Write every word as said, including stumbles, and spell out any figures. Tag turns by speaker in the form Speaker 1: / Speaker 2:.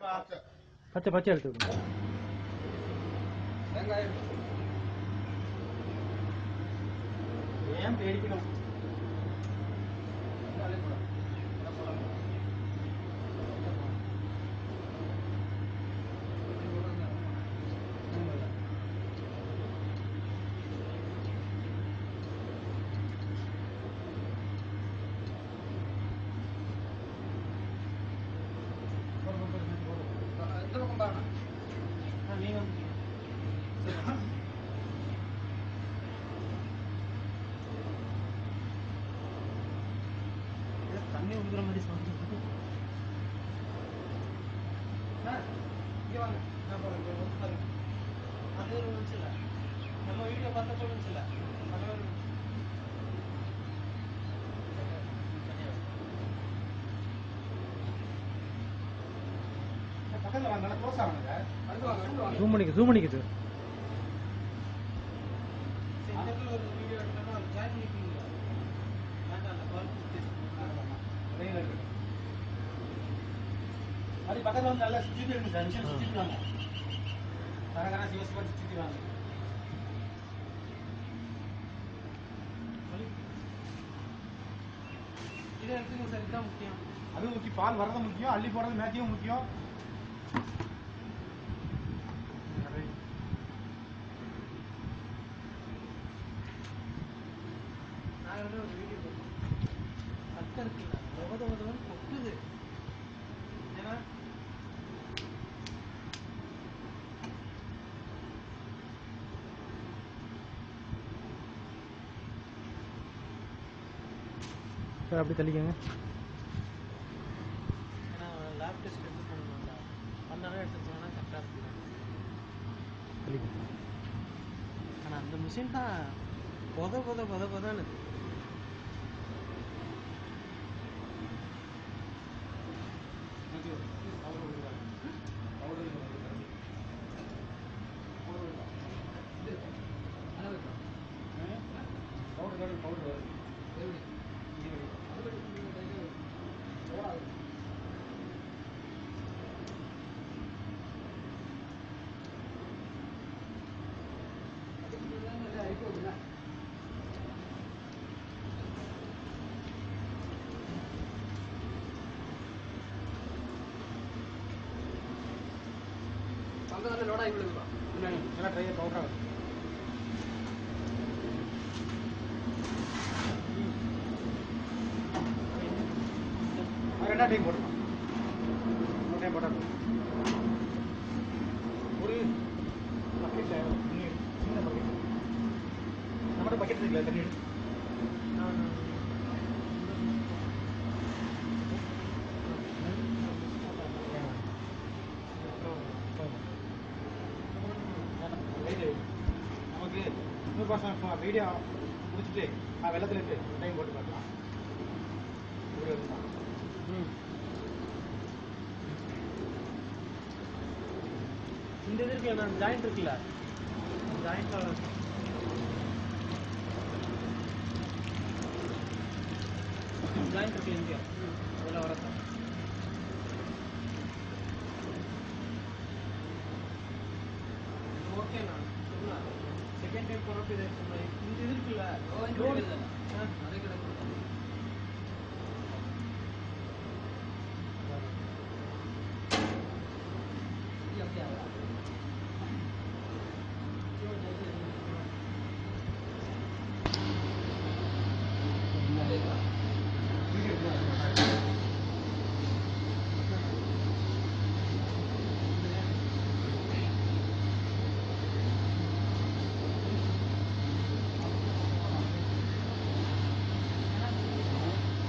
Speaker 1: பச்சை பச்சை எடுத்து விடுங்க. ஏன் பேடிக்கணும்? தண்ணி உழுகுற மாதிரி சொல்லுங்க. அது ஒரு நிமிஷம் இல்லை, நம்ம வீடியோ பார்த்தப்போ நிமிஷம் இல்லை, பக்கத்தில் வாங்க, க்ளோஸ் ஆகுங்க. ஜூம் பண்ணிக்க ஜூம் பண்ணிக்குது. ஒரு வீடியோ எடுத்தோம்னா அது ஜாயின் பண்ணிக்கிங்களா? வேண்டாம், அந்த கால் அது பக்கத்தில் வந்து நல்லா சுற்றிட்டு இருக்கு சார். நிமிஷம் சுற்றிட்டு வாங்க, கரகரா சிவசிவா சுற்றிட்டு வாங்க. இதை எடுத்துங்க சார், இதுதான் முக்கியம். அதுவும் முக்கியம், பால் வரது முக்கியம், அள்ளி போடுறது மேட்சியும் முக்கியம். நான் ஒரு வீடியோ போட்டேன், அக்கா இருக்குல்ல தொகை தொகை கொக்குது. ஏன்னா சார் அப்படி தள்ளிக்கங்க. ஏன்னா லேப் டெஸ்ட் எடுத்து பண்ணணும்டா, பண்ணாலும் எடுத்து போனால் கரெக்டாக இருக்குல்ல தள்ளிக்கங்க. ஆனால் அந்த மிஷின் தான் பொத பொத பொத பொதான்னு அங்கே லோட் ஆகி விடுவா. என்ன ட்ரையர் பவுடரா ரெண்டா டைம் போடலாம். ஒரு டைம் போட்டா ஒரு பக்கெட் சின்ன பக்கெட் நம்மகிட்ட பக்கெட் இருக்குல்ல தண்ணி எடு. நமக்கு நூறு பர்சன்ட் வீடியோ முடிச்சுட்டு நான் வெள்ளத்தில் இருக்கு டைம் போட்டு பார்க்கலாம். இந்த இது இருக்குல்ல, நான் ஜாயிண்ட் இருக்குல்ல, ஜாயிண்ட் ஜாயிண்ட் இருக்கு இங்கே அதெல்லாம் வரதான். ஓகே, நான் சொன்னேன் செகண்ட் டைம் போகிறப்ப இதை சொன்னேன். இந்த இது இருக்குல்ல, அதே கிடக்கு